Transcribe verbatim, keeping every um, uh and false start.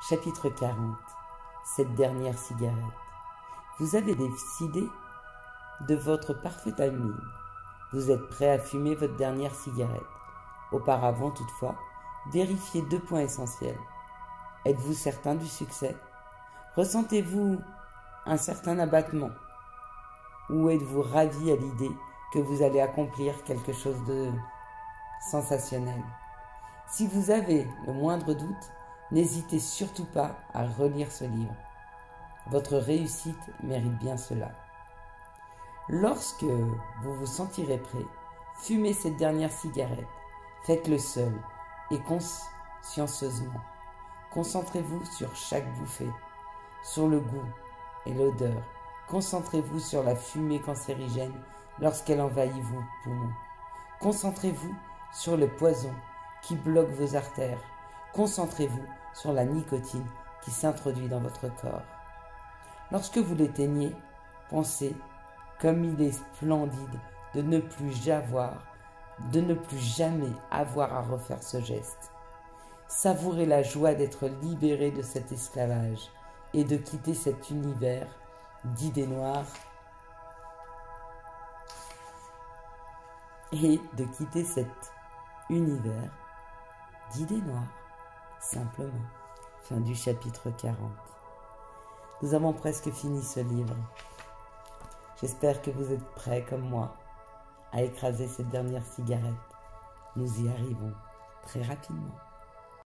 Chapitre quarante. Cette dernière cigarette. Vous avez décidé de votre parfait timing. Vous êtes prêt à fumer votre dernière cigarette. Auparavant, toutefois, vérifiez deux points essentiels. Êtes-vous certain du succès? Ressentez-vous un certain abattement? Ou êtes-vous ravi à l'idée que vous allez accomplir quelque chose de sensationnel? Si vous avez le moindre doute, n'hésitez surtout pas à relire ce livre. Votre réussite mérite bien cela. Lorsque vous vous sentirez prêt, fumez cette dernière cigarette. Faites-le seul et consciencieusement. Concentrez-vous sur chaque bouffée, sur le goût et l'odeur. Concentrez-vous sur la fumée cancérigène lorsqu'elle envahit vos poumons. Concentrez-vous sur le poison qui bloque vos artères. Concentrez-vous sur la nicotine qui s'introduit dans votre corps. Lorsque vous l'éteignez, pensez comme il est splendide de ne plus avoir, de ne plus jamais avoir à refaire ce geste. Savourez la joie d'être libéré de cet esclavage et de quitter cet univers d'idées noires et de quitter cet univers d'idées noires, simplement. Fin du chapitre quarante. Nous avons presque fini ce livre. J'espère que vous êtes prêts, comme moi, à écraser cette dernière cigarette. Nous y arrivons très rapidement.